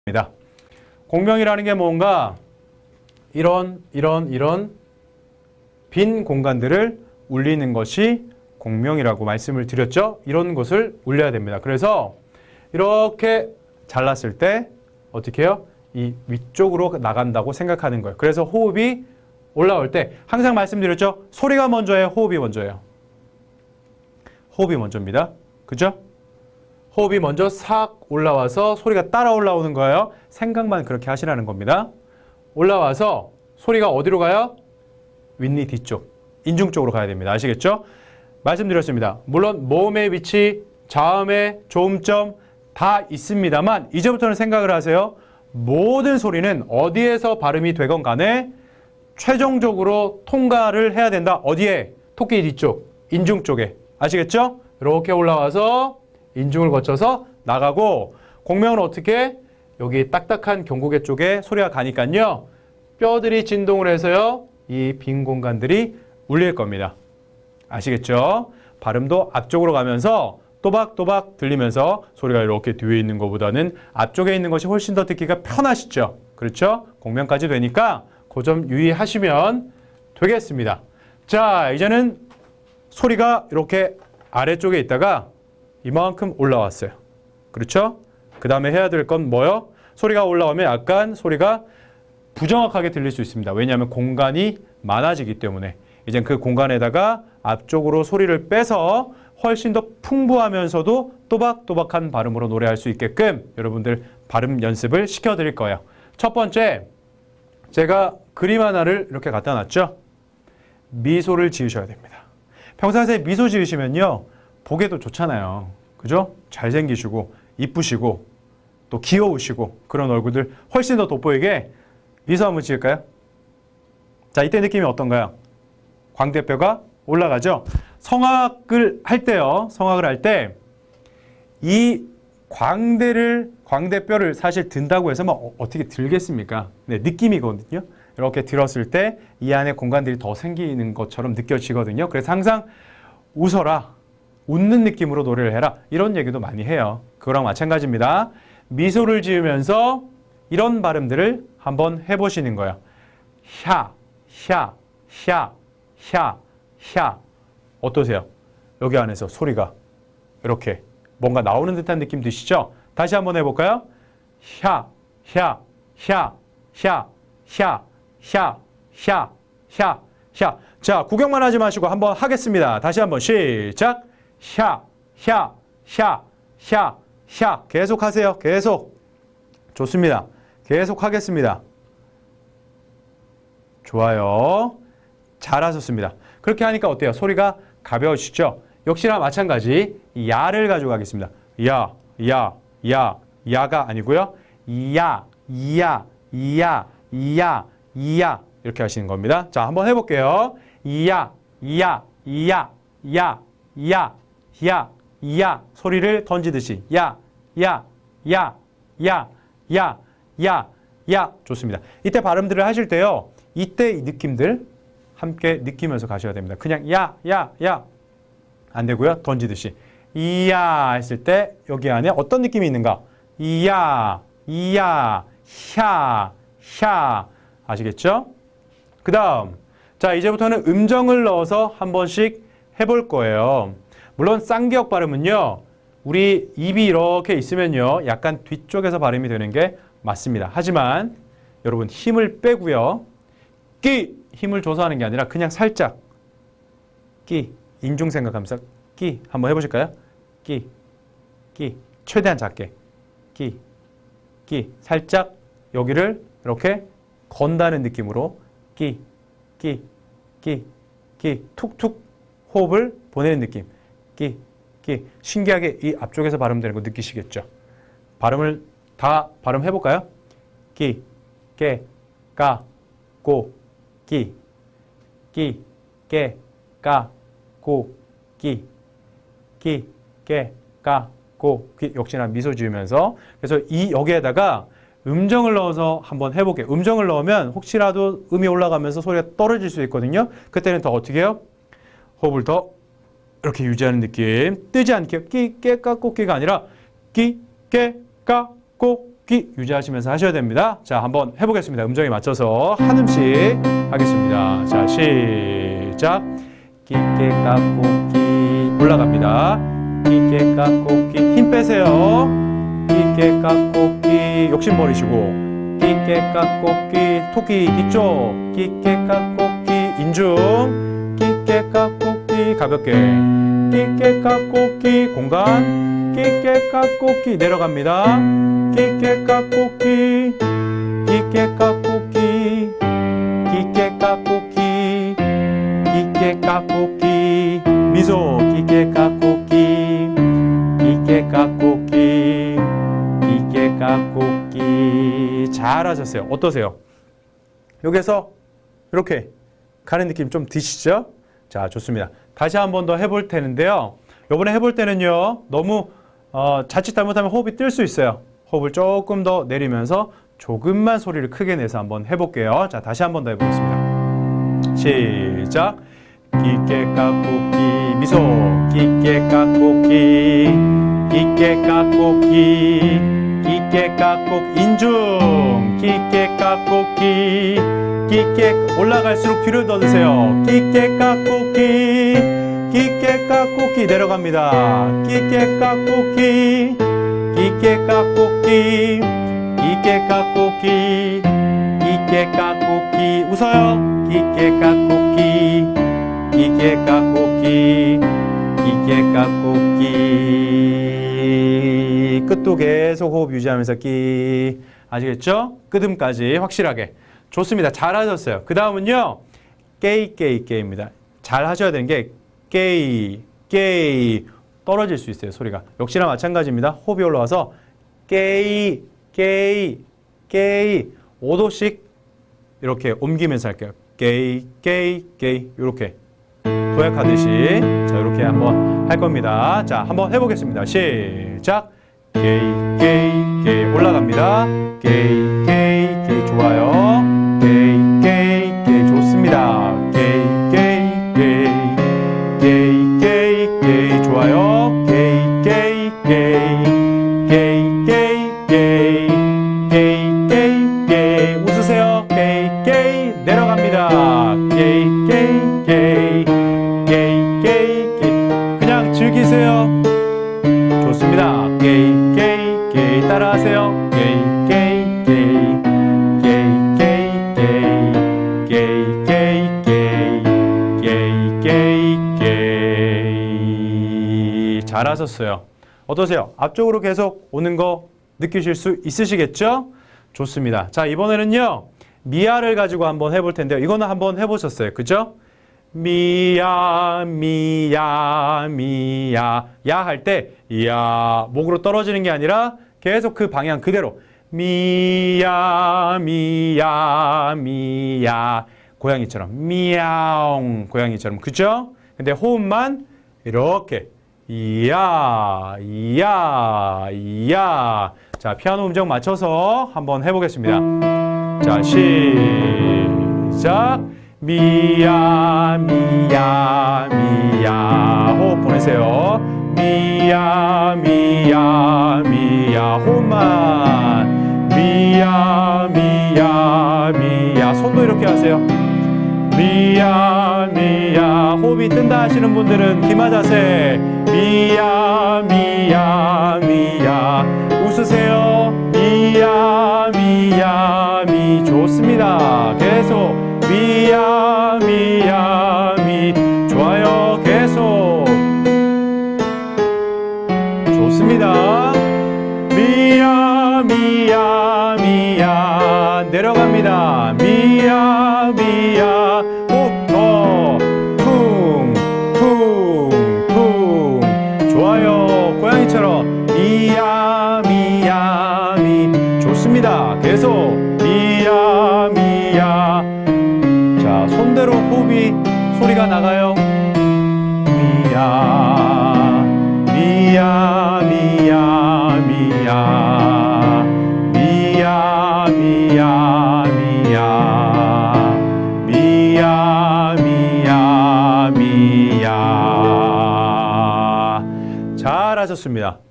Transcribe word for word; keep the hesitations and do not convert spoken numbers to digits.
공명이라는 게 뭔가 이런 이런 이런 빈 공간들을 울리는 것이 공명이라고 말씀을 드렸죠. 이런 것을 울려야 됩니다. 그래서 이렇게 잘랐을 때 어떻게 해요? 이 위쪽으로 나간다고 생각하는 거예요. 그래서 호흡이 올라올 때 항상 말씀드렸죠. 소리가 먼저예요? 호흡이 먼저예요? 호흡이 먼저입니다. 그죠? 호흡이 먼저 싹 올라와서 소리가 따라 올라오는 거예요. 생각만 그렇게 하시라는 겁니다. 올라와서 소리가 어디로 가요? 윗니 뒤쪽, 인중 쪽으로 가야 됩니다. 아시겠죠? 말씀드렸습니다. 물론 모음의 위치, 자음의 조음점 다 있습니다만 이제부터는 생각을 하세요. 모든 소리는 어디에서 발음이 되건 간에 최종적으로 통과를 해야 된다. 어디에? 토끼 뒤쪽, 인중 쪽에. 아시겠죠? 이렇게 올라와서 인중을 거쳐서 나가고, 공명은 어떻게? 여기 딱딱한 경고개 쪽에 소리가 가니까요. 뼈들이 진동을 해서요. 이 빈 공간들이 울릴 겁니다. 아시겠죠? 발음도 앞쪽으로 가면서 또박또박 들리면서 소리가 이렇게 뒤에 있는 것보다는 앞쪽에 있는 것이 훨씬 더 듣기가 편하시죠? 그렇죠? 공명까지 되니까 그 점 유의하시면 되겠습니다. 자, 이제는 소리가 이렇게 아래쪽에 있다가 이만큼 올라왔어요. 그렇죠? 그 다음에 해야 될 건 뭐요? 소리가 올라오면 약간 소리가 부정확하게 들릴 수 있습니다. 왜냐하면 공간이 많아지기 때문에. 이젠 그 공간에다가 앞쪽으로 소리를 빼서 훨씬 더 풍부하면서도 또박또박한 발음으로 노래할 수 있게끔 여러분들 발음 연습을 시켜드릴 거예요. 첫 번째, 제가 그림 하나를 이렇게 갖다 놨죠? 미소를 지으셔야 됩니다. 평상시에 미소 지으시면요. 보기에도 좋잖아요. 그죠? 잘생기시고 이쁘시고 또 귀여우시고 그런 얼굴들 훨씬 더 돋보이게 미소 한번 지을까요? 자, 이때 느낌이 어떤가요? 광대뼈가 올라가죠? 성악을 할 때요. 성악을 할 때 이 광대를, 광대뼈를 사실 든다고 해서 막 어떻게 들겠습니까? 네, 느낌이거든요. 이렇게 들었을 때 이 안에 공간들이 더 생기는 것처럼 느껴지거든요. 그래서 항상 웃어라. 웃는 느낌으로 노래를 해라. 이런 얘기도 많이 해요. 그거랑 마찬가지입니다. 미소를 지으면서 이런 발음들을 한번 해보시는 거예요. 샤, 샤, 샤, 샤, 샤. 어떠세요? 여기 안에서 소리가 이렇게 뭔가 나오는 듯한 느낌 드시죠? 다시 한번 해볼까요? 샤, 샤, 샤, 샤, 샤, 샤, 샤, 샤, 샤. 자, 구경만 하지 마시고 한번 하겠습니다. 다시 한번 시작. 샤, 샤, 샤, 샤, 샤. 계속 하세요. 계속. 좋습니다. 계속 하겠습니다. 좋아요. 잘하셨습니다. 그렇게 하니까 어때요? 소리가 가벼우시죠? 역시나 마찬가지 야를 가져가겠습니다. 야, 야, 야, 야가 아니고요. 야, 야, 야, 야, 야 이렇게 하시는 겁니다. 자, 한번 해볼게요. 야, 야, 야, 야, 야, 야, 야 소리를 던지듯이 야, 야, 야, 야, 야, 야, 야. 좋습니다. 이때 발음들을 하실 때요. 이때 이 느낌들 함께 느끼면서 가셔야 됩니다. 그냥 야, 야, 야 안 되고요. 던지듯이 이야 했을 때 여기 안에 어떤 느낌이 있는가? 이야, 이야, 샤, 샤. 아시겠죠? 그 다음 자, 이제부터는 음정을 넣어서 한 번씩 해볼 거예요. 물론 쌍기역 발음은요. 우리 입이 이렇게 있으면요. 약간 뒤쪽에서 발음이 되는 게 맞습니다. 하지만 여러분 힘을 빼고요. 끼 힘을 줘서 하는 게 아니라 그냥 살짝 끼 인중 생각하면서 끼 한번 해보실까요? 끼, 끼 최대한 작게 끼, 끼 살짝 여기를 이렇게 건다는 느낌으로 끼, 끼, 끼, 끼 툭툭 호흡을 보내는 느낌 끼, 끼 신기하게 이 앞쪽에서 발음되는 거 느끼시겠죠? 발음을 다 발음해볼까요? 끼, 깨, 까, 고 끼, 끼, 깨, 까, 고, 끼, 끼, 깨, 까, 고, 끼. 역시나 미소 지으면서. 그래서 이 여기에다가 음정을 넣어서 한번 해볼게요. 음정을 넣으면 혹시라도 음이 올라가면서 소리가 떨어질 수 있거든요. 그때는 더 어떻게 해요? 호흡을 더 이렇게 유지하는 느낌. 뜨지 않게 끼, 깨, 까, 고, 끼가 아니라 끼, 깨, 까, 고, 꾹꾹 유지하시면서 하셔야 됩니다. 자, 한번 해보겠습니다. 음정에 맞춰서 한 음씩 하겠습니다. 자, 시작. 끼깨 깍꾹끼 올라갑니다. 끼깨 깍꾹끼 힘 빼세요. 끼깨 깍꾹끼 욕심 버리시고 끼깨 깍꾹끼 토끼 뒤쪽 끼깨 깍꾹끼 인중 끼깨 깍꾹끼 가볍게 끼깨 깍꾹끼 공간 끼깨 깍꾹끼 내려갑니다. 끼깨 깍꾹끼 끼깨 깍꾹끼 끼깨 깍꾹끼 끼깨 깍꾹끼 미소 끼깨 깍꾹끼 끼깨 깍꾹끼 끼깨 깍꾹끼 잘하셨어요. 어떠세요? 여기서 이렇게 가는 느낌 좀 드시죠? 자, 좋습니다. 다시 한 번 더 해볼 텐데요. 이번에 해볼 때는요, 너무 어, 자칫 잘못하면 호흡이 뜰 수 있어요. 호흡을 조금 더 내리면서 조금만 소리를 크게 내서 한번 해볼게요. 자, 다시 한 번 더 해보겠습니다. 시작. 끼깨 깍꾹끼 미소 끼깨 깍꾹끼 끼깨 깍꾹끼 끼깨 깍꾹 인중 끼깨 깍꾹끼 끼깨 올라갈수록 뒤를 더 드세요. 끼깨 깍꾹끼 끼깨 깍꾹끼 내려갑니다. 끼깨 깍꾹끼 끼깨 깍꾹끼 끼깨 깍꾹끼 끼깨 깍꾹끼 웃어요. 끼깨 깍꾹끼 끼깨 깍꾹끼 끼깨 깍꾹끼 끝도 계속 호흡 유지하면서 끼 아시겠죠? 끄듬까지 확실하게 좋습니다. 잘하셨어요. 그 다음은요 깨이 깨이 깨입니다. 잘 하셔야 되는 게 깨이 깨이 떨어질 수 있어요. 소리가 역시나 마찬가지입니다. 호흡이 올라와서 깨이 깨이 깨이 오 도씩 이렇게 옮기면서 할게요. 깨이 깨이 깨이 이렇게 도약하듯이 자 이렇게 한번 할 겁니다. 자 한번 해보겠습니다. 시작. 깨이 깨이 깨이 올라갑니다. 깨이 깨이 깨이 좋아요. 깨이 깨이 깨이 좋습니다. 깨이 깨이 깨이 깨이 깨이 깨이 좋아요. 깨이 깨이 깨이 깨이 깨이 깨이 깨이 깨이 깨이 웃으세요. 깨이 깨이 내려갑니다. 깨이 깨이 깨이 깨이 깨이 깨이 그냥 즐기세요. 좋습니다. 깨이 깨이 깨이 따라하세요. 깨이 깨이 깨이 깨이 깨이 깨이 깨이 깨이 깨이 깨이 깨이 잘하셨어요. 어떠세요? 앞쪽으로 계속 오는 거 느끼실 수 있으시겠죠? 좋습니다. 자 이번에는요 미야를 가지고 한번 해볼 텐데요. 이거는 한번 해보셨어요. 그죠? 미야 미야 미야 야 할 때 야 목으로 떨어지는 게 아니라 계속 그 방향 그대로 미야 미야 미야 고양이처럼 미야옹 고양이처럼 그죠? 근데 호흡만 이렇게 이야 이야 이야 자 피아노 음정 맞춰서 한번 해보겠습니다. 자 시작. 미야 미야 미야 호흡 보내세요. 미야 미야 미야 호흡만 미야 미야 미야 손도 이렇게 하세요. 미야 미야 호흡이 뜬다 하시는 분들은 기마 자세 미야 미야 미야 웃으세요. 미야 미야 미 좋습니다. 계속 미야 미야 미 좋아요. 계속 좋습니다. 미야 미야 미야 내려갑니다. 미야 미야 호흡 더 쿵쿵쿵 좋아요. 고양이처럼 미야 미야 미 좋습니다. 계속 미야 미야 자 손대로 호흡이 소리가 나가요. 미야 미야 미야 미야 미야 미야 미야 미야 미야 미야 잘하셨습니다.